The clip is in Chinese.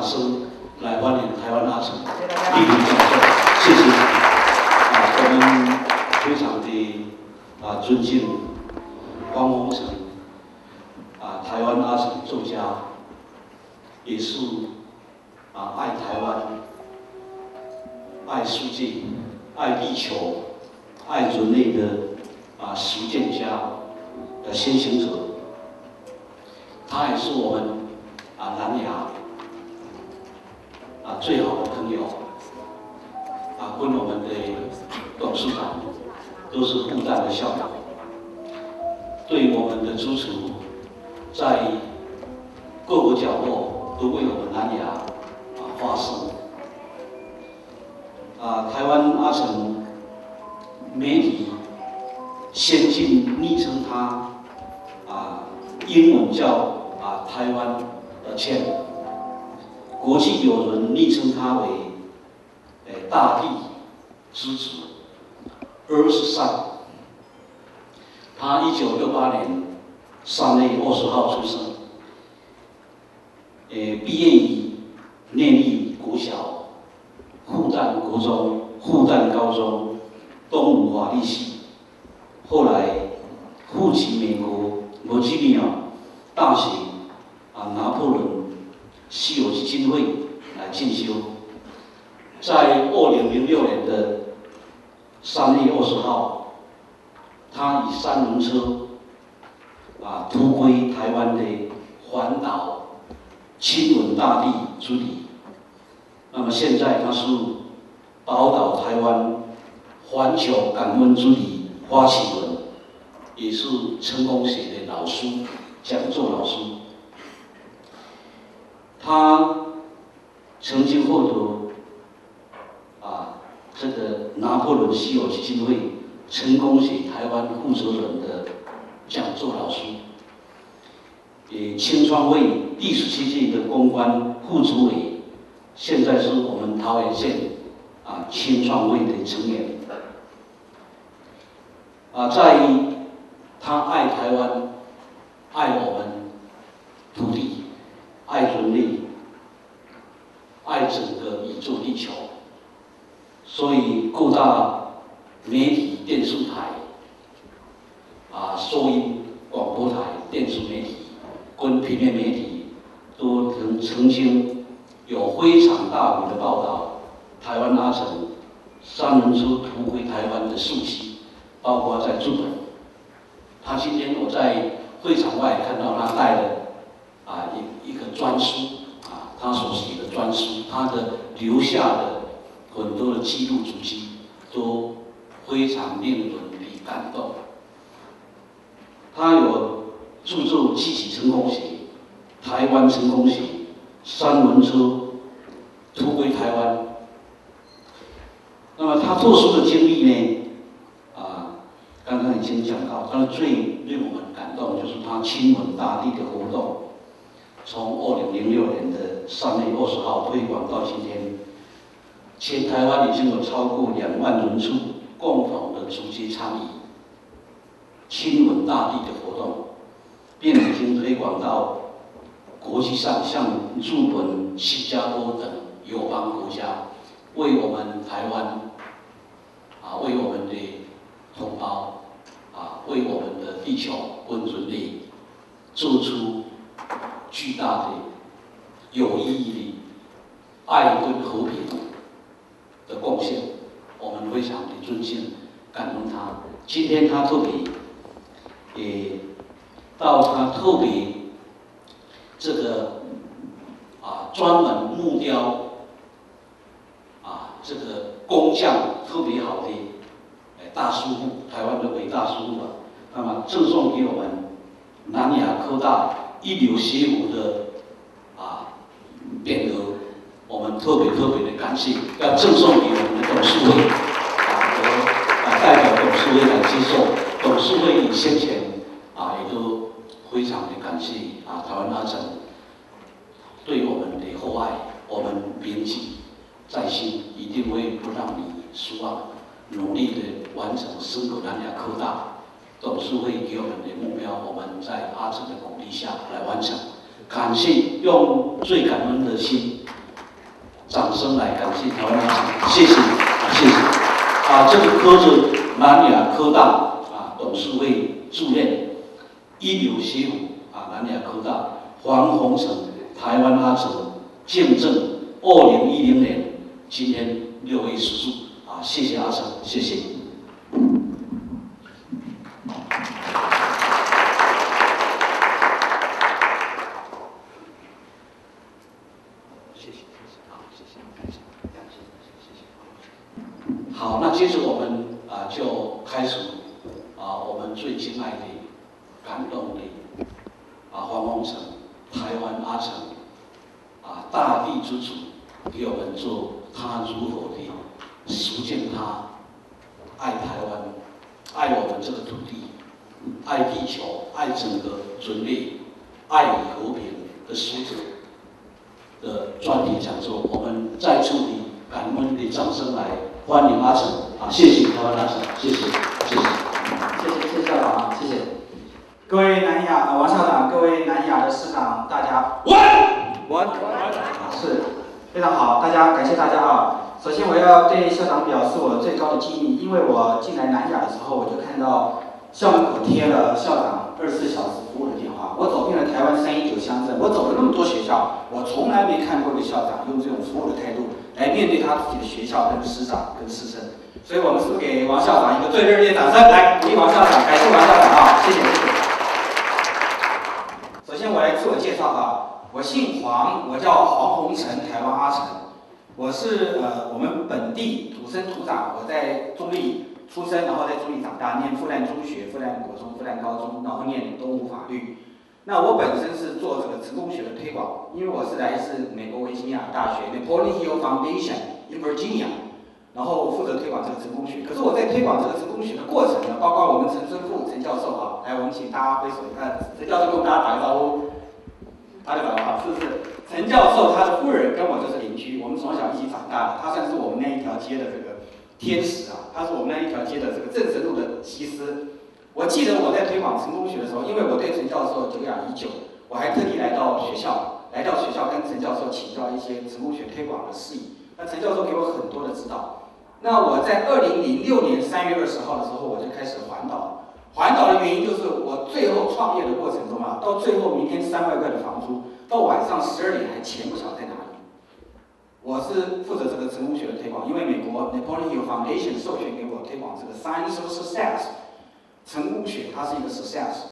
声来欢迎台湾阿成莅临讲座，谢谢。我们非常的尊敬汪峰城台湾阿成作家，也是爱台湾、爱世界、爱地球、爱人类的实践家的先行者。他也是我们南亚最好的朋友跟我们的董事长都是复旦的校友，对我们的支持在各个角落都为我们南亚发声。台湾阿成媒体先进昵称他英文叫台湾的谦，国际有人昵称他为大地之子，儿是善。他1968年3月20号出生，毕业于念力国小、复旦国中、复旦高中、东吴法律系，后来赴籍美国维吉尼亚大学拿破仑稀有基金会来进修。在2006年的3月20号，他以3轮车突归台湾的环岛亲吻大地之旅。那么现在他是宝岛台湾环球感恩之旅发起人，也是成功学的老师、讲座老师。他曾经获得这个拿破仑稀有基金会成功学台湾负责人的讲座老师，青创会第17届的公关副主委，现在是我们桃园县青创会的成员。在他爱台湾、爱我们土地、爱人类、爱整个宇宙地球，所以各大媒体、电视台、收音、广播台、电视媒体跟平面媒体都曾经有非常大幅的报道台湾阿成3轮车突归台湾的事迹，包括在日本。他今天我在会场外看到他带了一个专书他所写的专书，他的留下的很多的记录足迹都非常令人感动。他有著作《积极成功学》、台湾成功学、3轮车突归台湾。那么他特殊的经历呢？刚刚已经讲到，但是最令我们感动就是他亲吻大地的活动，从2006年的3月20号推广到今天，全台湾已经有超过2万人次共同的直接参与亲吻大地的活动，并已经推广到国际上，像日本、新加坡等友邦国家，为我们台湾为我们的同胞为我们的地球跟人类做出巨大的有意义的爱跟和平的贡献，我们非常的尊敬、感恩他。今天他特别到他特别这个专门木雕这个工匠特别好的大师傅，台湾的伟大师傅那么赠送给我们南亚科大一流学府的匾额，我们特别的感谢，要赠送给我们的董事会和代表董事会来接受。董事会以先前也都非常的感谢台湾阿成对我们的厚爱，我们铭记在心，一定会不让你失望，努力的完成深口南亚科大董事会给我们的目标，我们在阿成的鼓励下来完成。感谢，用最感恩的心掌声来感谢台湾阿成，谢谢谢谢。这个科是南亚科大董事会主任，一流协辅南亚科大黄宏成，台湾阿成见证2010年今天6位叔叔谢谢阿成，谢谢。好，那接着我们就开始我们最敬爱的、感动的黄宏成，台湾阿成大地之主，给我们做他如何的实践他爱台湾、爱我们这个土地、爱地球、爱整个人类、爱与和平的使者的专题讲座，我们再次的感恩的掌声来欢迎阿成谢谢台湾阿成，谢谢谢谢谢校长谢谢各位南亚王校长，各位南亚的师长，大家晚是非常好，感谢大家首先我要对校长表示我最高的敬意，因为我进来南亚的时候，我就看到校门口贴了校长24小时服务的电话。我走遍了台湾319乡镇，我走了那么多学校，我从来没看过一个校长用这种服务的态度来面对他自己的学校跟师长跟师生。所以我们是不是给王校长一个最热烈的掌声，来鼓励王校长，感谢王校长谢谢。首先我来自我介绍我姓黄，我叫黄宏成，台湾阿成。我是我们本地土生土长，我在中立出生，然后在中立长大，念复旦中学、复旦国中、复旦高中，然后念东吴法律。那我本身是做这个成功学的推广，因为我是来自美国维吉尼亚大学 Napoleon Hill Foundation in Virginia， 然后负责推广这个成功学。可是我在推广这个成功学的过程呢，包括我们陈春富陈教授来，我们请大家挥手一看，陈教授跟大家打个招呼，打个招呼是不是？陈教授他的夫人跟我就是邻居，我们从小一起长大的，他算是我们那一条街的这个天使他是我们那一条街的这个正神路的西施。我记得我在推广成功学的时候，因为我对陈教授久仰已久，我还特地来到学校跟陈教授请教一些成功学推广的事宜。那陈教授给我很多的指导。那我在2006年3月20号的时候，我就开始环岛。环岛的原因就是我最后创业的过程中到最后明天3万块的房租，到晚上12点还钱不晓得在哪里。我是负责这个成功学的推广，因为美国 Napoleon Hill Foundation 授权给我推广这个 Science of Success， 成功学它是一个 success，